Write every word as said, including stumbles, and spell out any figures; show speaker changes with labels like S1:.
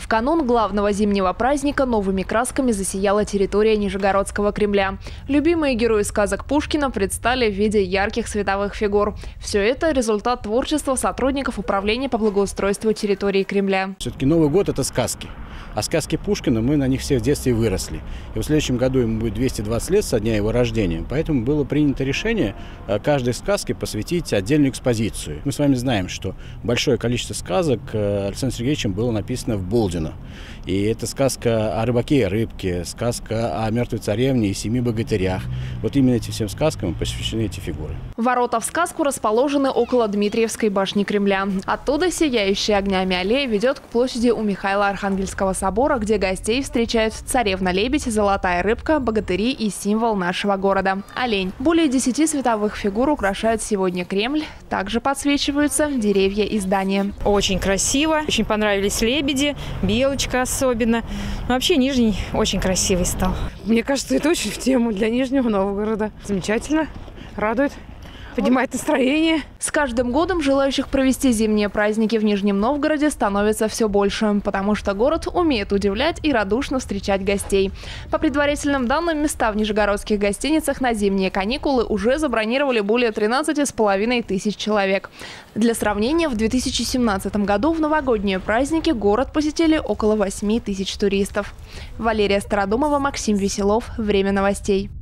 S1: В канун главного зимнего праздника новыми красками засияла территория Нижегородского Кремля. Любимые герои сказок Пушкина предстали в виде ярких световых фигур. Все это – результат творчества сотрудников Управления по благоустройству территории Кремля.
S2: Все-таки Новый год – это сказки. А сказки Пушкина, мы на них все в детстве выросли. И в следующем году ему будет двести двадцать лет со дня его рождения. Поэтому было принято решение каждой сказке посвятить отдельную экспозицию. Мы с вами знаем, что большое количество сказок Александром Сергеевичем было написано в Болдино. И это сказка о рыбаке и рыбке, сказка о мертвой царевне и семи богатырях. Вот именно этим всем сказкам посвящены эти фигуры.
S1: Ворота в сказку расположены около Дмитриевской башни Кремля. Оттуда сияющая огнями аллея ведет к площади у Михаила Архангельского собора, где гостей встречают царевна-лебедь, золотая рыбка, богатыри и символ нашего города – олень. Более десяти световых фигур украшают сегодня Кремль. Также подсвечиваются деревья и здания.
S3: Очень красиво, очень понравились лебеди, белочка особенно. Но вообще Нижний очень красивый стал.
S4: Мне кажется, это очень в тему для Нижнего Новгорода. Замечательно, радует. Поднимает настроение.
S1: С каждым годом желающих провести зимние праздники в Нижнем Новгороде становится все больше, потому что город умеет удивлять и радушно встречать гостей. По предварительным данным, места в нижегородских гостиницах на зимние каникулы уже забронировали более тринадцати с половиной тысяч человек. Для сравнения, в две тысячи семнадцатом году в новогодние праздники город посетили около восьми тысяч туристов. Валерия Стародумова, Максим Веселов. Время новостей.